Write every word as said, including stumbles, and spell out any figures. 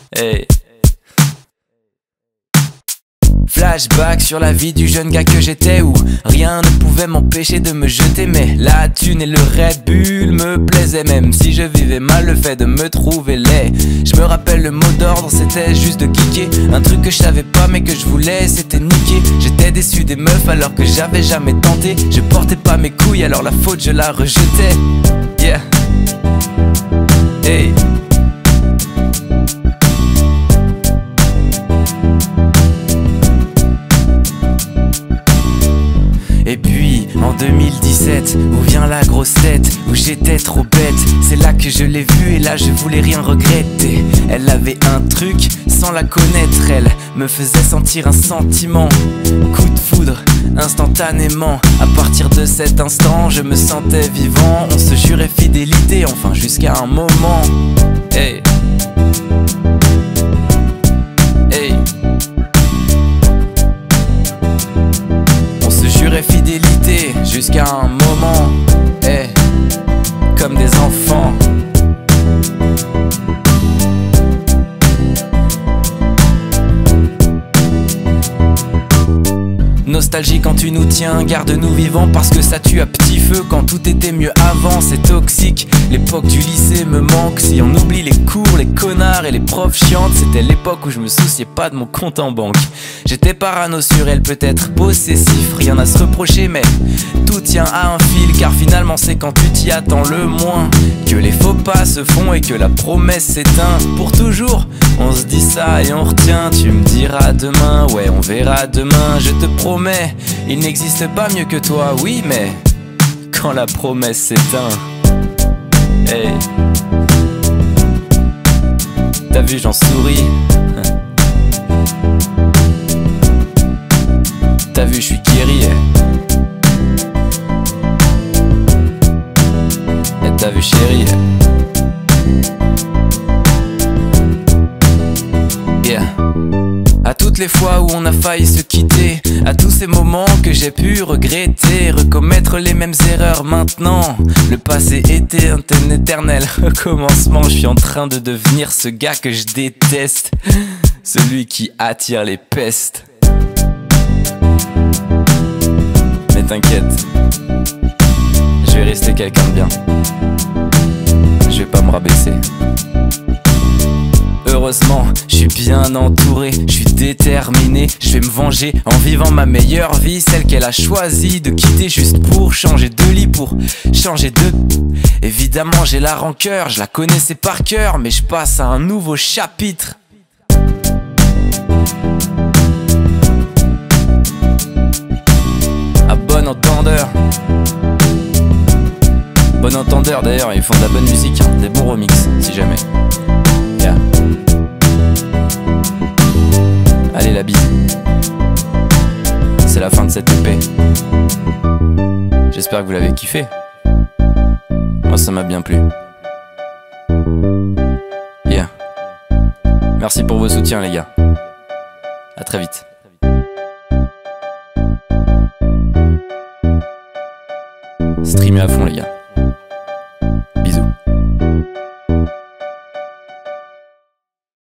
Hey. Flashback sur la vie du jeune gars que j'étais, où rien ne pouvait m'empêcher de me jeter. Mais la thune et le Red Bull me plaisaient, même si je vivais mal le fait de me trouver laid. Je me rappelle le mot d'ordre, c'était juste de kicker. Un truc que je savais pas mais que je voulais, c'était niquer. J'étais déçu des meufs alors que j'avais jamais tenté. Je portais pas mes couilles alors la faute je la rejetais. Yeah. Hey. Et puis en deux mille dix-sept, où vient la grosse tête, où j'étais trop bête. C'est là que je l'ai vue et là je voulais rien regretter. Elle avait un truc, sans la connaître, elle me faisait sentir un sentiment. Coup de foudre, instantanément. À partir de cet instant, je me sentais vivant. On se jurait fidélité, enfin jusqu'à un moment. Hey. Hey. Fidélité jusqu'à un moment, hey, comme des enfants. Nostalgie quand tu nous tiens, garde-nous vivants parce que ça tue à petit feu quand tout était mieux avant. C'est toxique, l'époque du lycée me manque. Si on oublie les cours, les connards et les profs chiantes, c'était l'époque où je me souciais pas de mon compte en banque. J'étais parano sur elle, peut-être possessif, rien à se reprocher mais tout tient à un fil. Car finalement c'est quand tu t'y attends le moins que les faux pas se font et que la promesse s'éteint pour toujours. On se dit ça et on retient, tu me diras demain, ouais on verra demain. Je te promets, il n'existe pas mieux que toi, oui mais quand la promesse s'éteint, hey. T'as vu j'en souris. T'as vu je suis guéri. Et t'as vu chérie. Yeah. À toutes les fois où on a failli se quitter, à tous ces moments que j'ai pu regretter, recommettre les mêmes erreurs maintenant. Le passé était un éternel recommencement. Je suis en train de devenir ce gars que je déteste, celui qui attire les pestes. Mais t'inquiète, je vais rester quelqu'un de bien. Je vais pas me rabaisser. Heureusement, je suis bien entouré, je suis déterminé. Je vais me venger en vivant ma meilleure vie, celle qu'elle a choisi de quitter juste pour changer de lit, pour changer de... Évidemment j'ai la rancœur, je la connaissais par cœur, mais je passe à un nouveau chapitre. À bon entendeur. Bon entendeur d'ailleurs, ils font de la bonne musique, hein, des bons remixes si jamais. Yeah. Allez la bise. C'est la fin de cette E P. J'espère que vous l'avez kiffé. Moi ça m'a bien plu. Yeah. Merci pour vos soutiens les gars. À très vite. Streamez à fond les gars.